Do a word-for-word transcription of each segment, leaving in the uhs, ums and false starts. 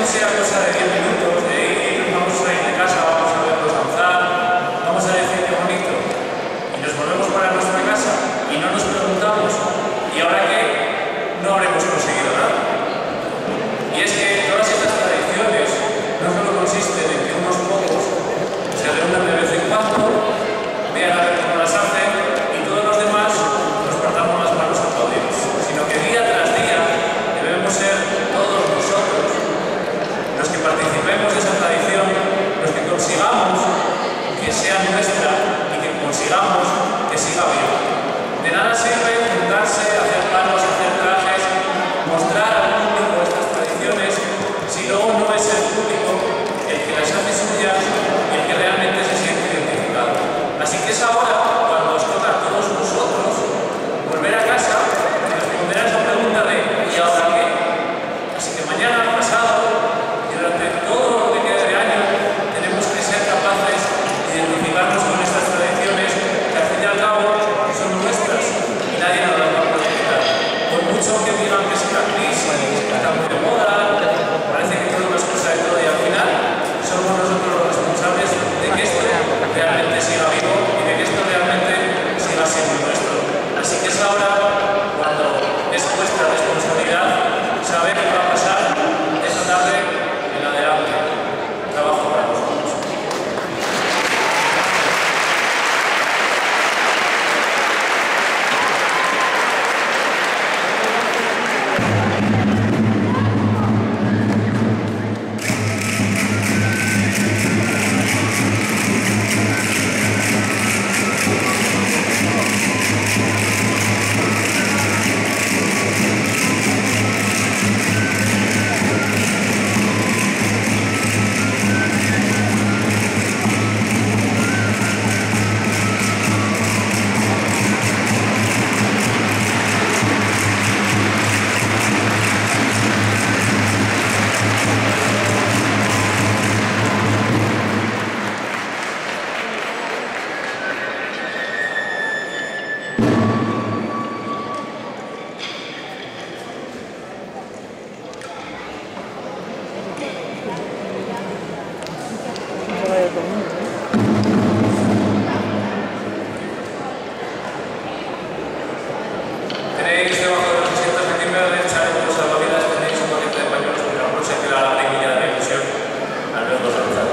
sea cosa de diez minutos, de ir, vamos a ir de casa, vamos a verlos danzar, vamos a decir qué bonito, y nos volvemos para nuestra casa y no nos preguntamos, ¿y ahora qué? No habremos conseguido nada. Y es que todas estas tradiciones no solo consisten en que unos pocos se reúnan de vez en cuando, vean a ver cómo las hacen y todos los demás nos partamos las manos aplaudidos, sino que día tras día debemos ser todos nosotros los que participemos de esa tradición, los que consigamos que sea nuestra y que consigamos que siga viva. De nada sirve juntarse, hacer palos, hacer trajes, mostrar al público estas tradiciones si luego no es el público el que las hace suyas y el que realmente se siente identificado. Así que es ahora cuando os toca a todos nosotros volver a casa y responder a esa pregunta de ¿y ahora qué? Así que mañana, pasado y durante todo lo que quede de año tenemos que ser capaces de identificarnos con estas tradiciones que al fin y al cabo son nuestras y nadie nos las va a poder quitar. Por mucho que digan que es una crisis, que está muy de moda, parece que todo es cosa de todo y al final somos nosotros los responsables de que esto realmente siga vivo y de que esto realmente siga siendo nuestro. Así que es ahora cuando es nuestra responsabilidad saber qué va a pasar esta tarde en adelante. Trabajo para vosotros. Tenéis debajo de los asientos de timbre a la derecha de los salvavidas, tenéis un paquete de pañuelos, pero no se queda la alegría de la ilusión al verlos danzar.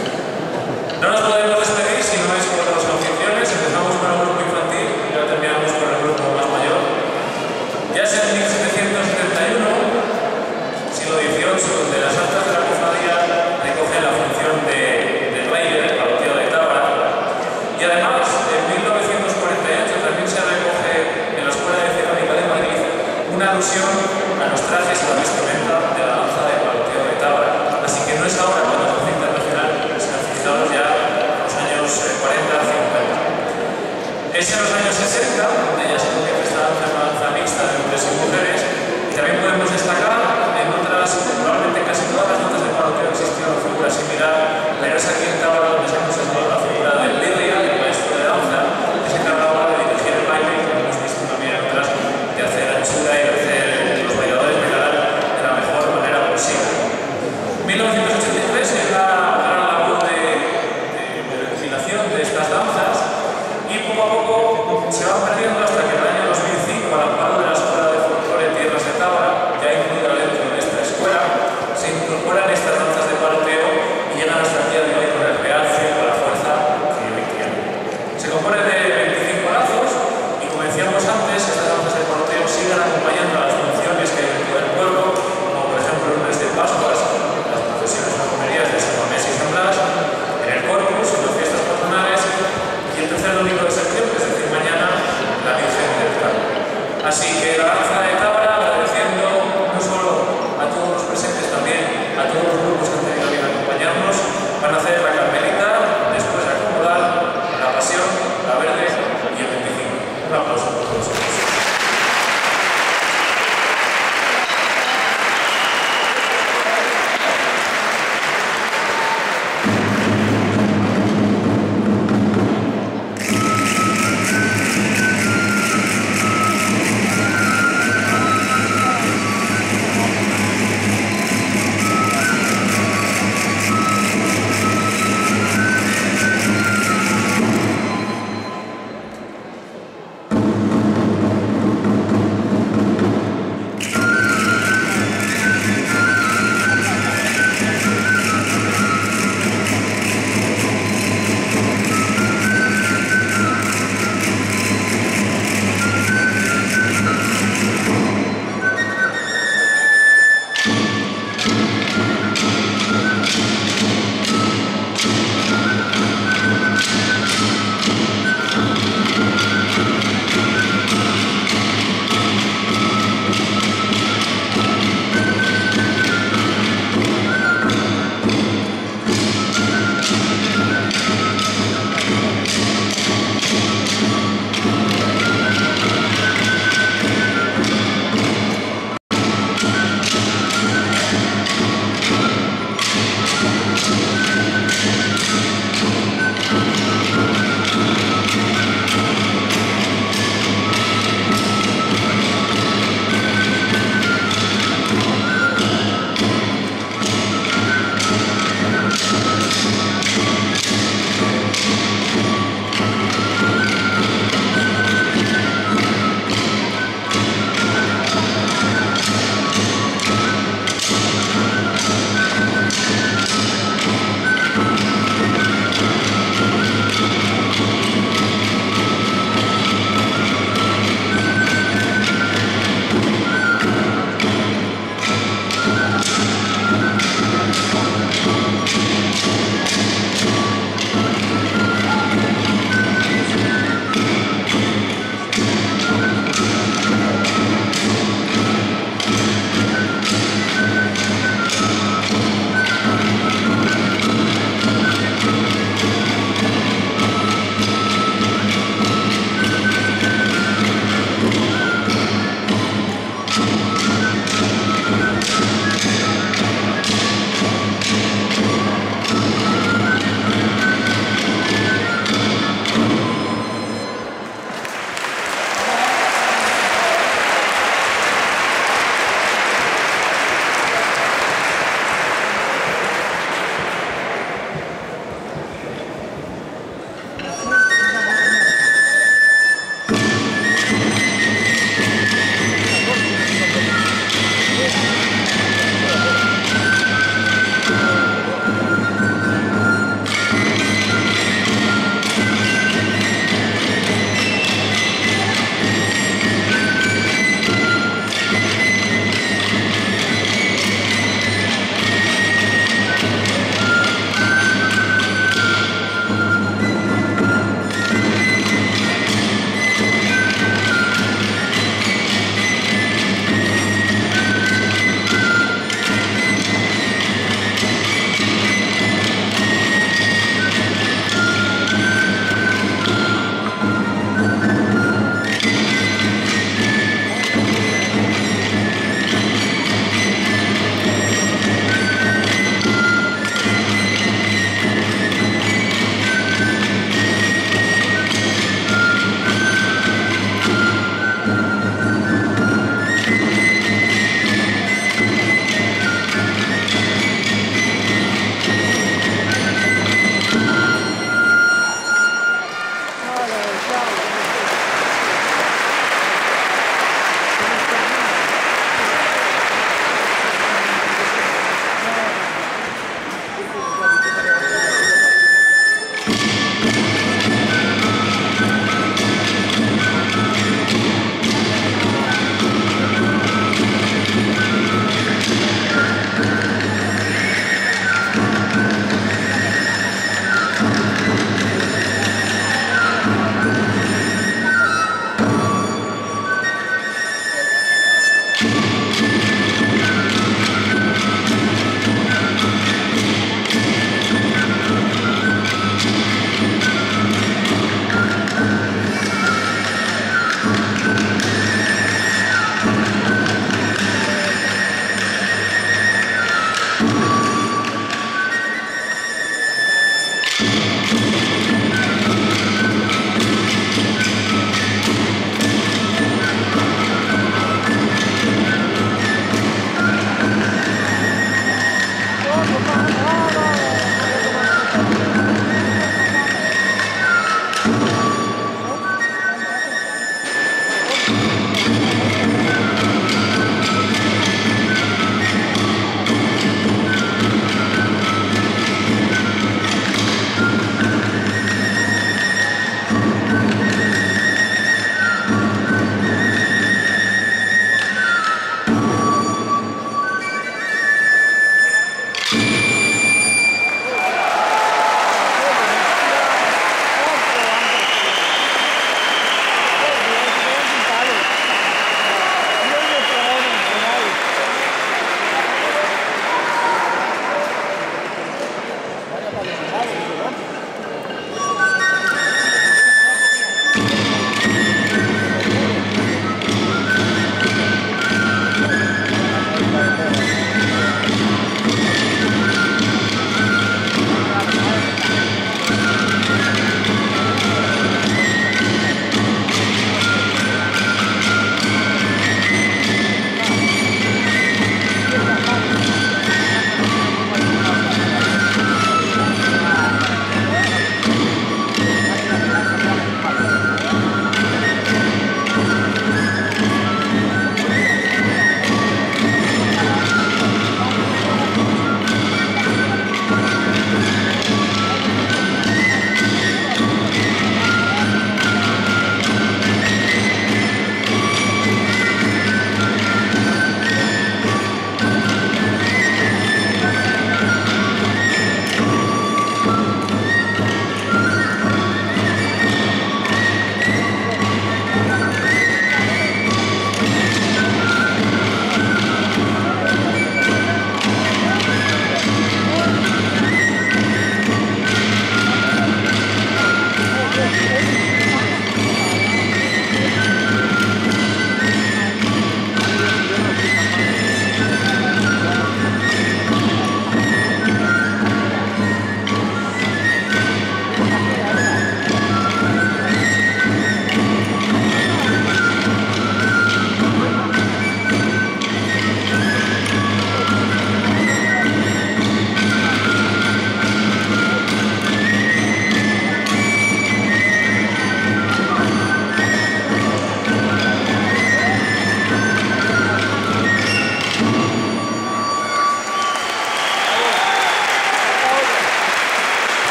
No nos podemos despedir si no es con los anfitriones. Empezamos con el grupo infantil y ahora terminamos con el grupo más mayor. Ya es en mil setecientos setenta y uno, siglo dieciocho, donde las altas de la cofradía recogen la función de, de baile del parroquiano de Tábara. Y además, en mil novecientos cuarenta y ocho también se recoge en la Escuela de Cerámica de Madrid una alusión a los trajes y la vestimenta de la danza del parroquiano de Tábara. Así que no es ahora cuando la danza internacional, sino fijaros ya los años cuarenta a cincuenta. Es en los años sesenta, donde ya se comienza esta danza, una danza mixta de hombres y mujeres, y también podemos destacar en otras, probablemente casi todas las notas del parroquio existía una figura similar, pero es aquí en Tábara donde se ha conservado la figura del Lidia, el maestro de danza, que se encargaba de dirigir el baile, como hemos visto también en otras, de hacer anchura y de hacer que los bailadores bailaran de la mejor manera posible. mil novecientos